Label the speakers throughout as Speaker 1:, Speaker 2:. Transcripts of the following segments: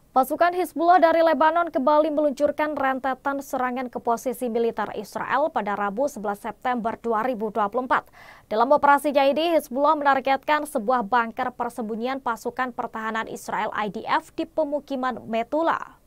Speaker 1: Pasukan Hizbullah dari Lebanon kembali meluncurkan rentetan serangan ke posisi militer Israel pada Rabu 11 September 2024. Dalam operasinya ini, Hizbullah menargetkan sebuah bunker persembunyian pasukan pertahanan Israel IDF di pemukiman Metula.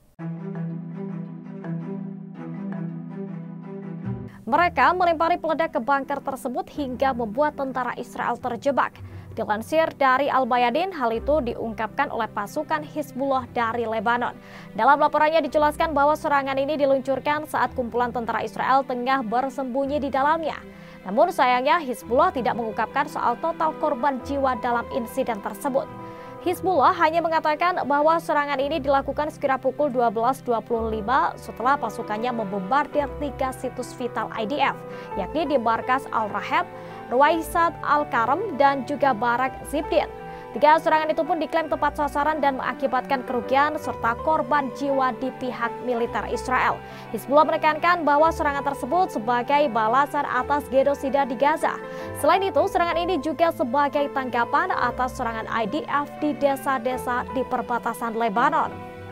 Speaker 1: Mereka melempari peledak ke bunker tersebut hingga membuat tentara Israel terjebak. Dilansir dari Al-Bayadin, hal itu diungkapkan oleh pasukan Hizbullah dari Lebanon. Dalam laporannya dijelaskan bahwa serangan ini diluncurkan saat kumpulan tentara Israel tengah bersembunyi di dalamnya. Namun sayangnya Hizbullah tidak mengungkapkan soal total korban jiwa dalam insiden tersebut. Hizbullah hanya mengatakan bahwa serangan ini dilakukan sekira pukul 12.25 setelah pasukannya membombardir 3 situs vital IDF, yakni di markas Al-Rahab, Ruwaisat Al-Karam, dan juga Barak Zibdin. 3 serangan itu pun diklaim tepat sasaran dan mengakibatkan kerugian serta korban jiwa di pihak militer Israel. Hizbullah menekankan bahwa serangan tersebut sebagai balasan atas genosida di Gaza. Selain itu, serangan ini juga sebagai tanggapan atas serangan IDF di desa-desa di perbatasan Lebanon.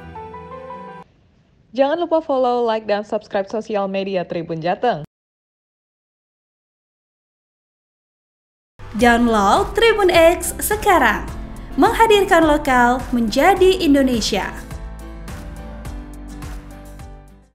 Speaker 2: Jangan lupa follow, like, dan subscribe sosial media Tribun Jateng.
Speaker 3: Download Tribun X sekarang, menghadirkan lokal menjadi Indonesia.